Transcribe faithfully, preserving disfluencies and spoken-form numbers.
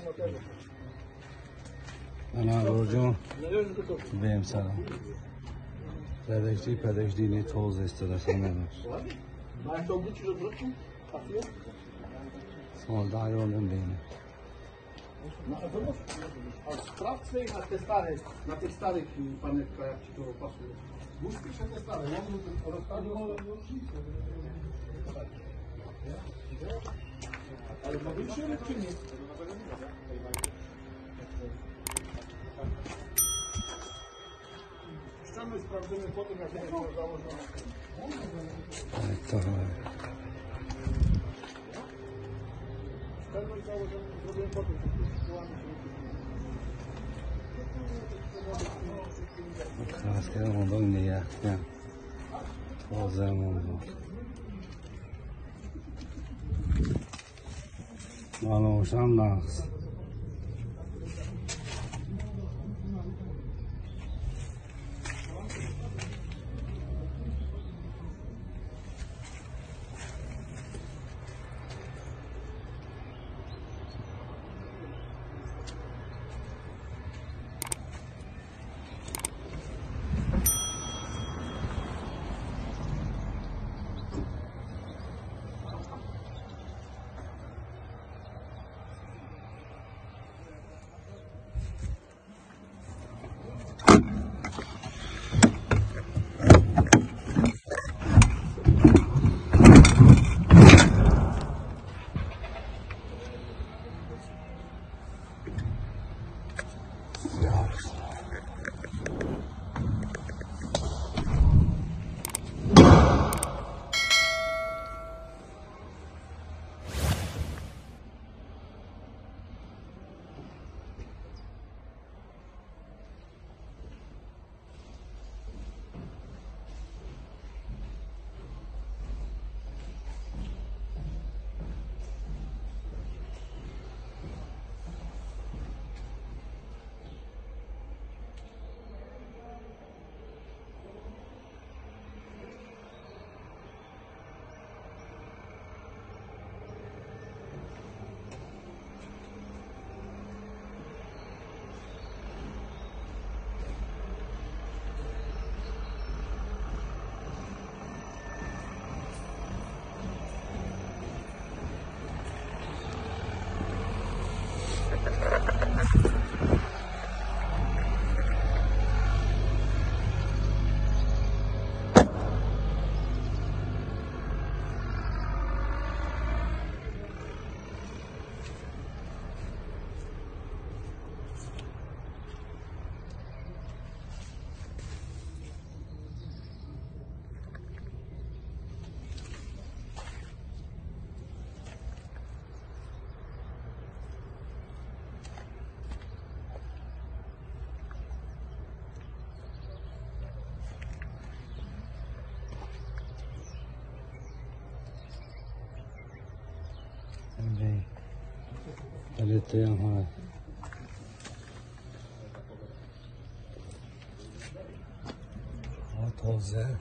انا روجو بهم سلام پدشتی پدشتی نه توز استرس همه سال دایرون بینه No, a sprawdźmy ich na te stare, na tych starych panewkach, jak ci to pasuje. Busty się te stare, ja bym rozstawił. Ale ma być się czy nie? Ściągnę, sprawdzimy potem, jak to założone. To Ściągnę i założone, zrobimy potem. خلاص كده الموضوع نية يعني توزع الموضوع معلومش هم ناقص لیته هم هست تازه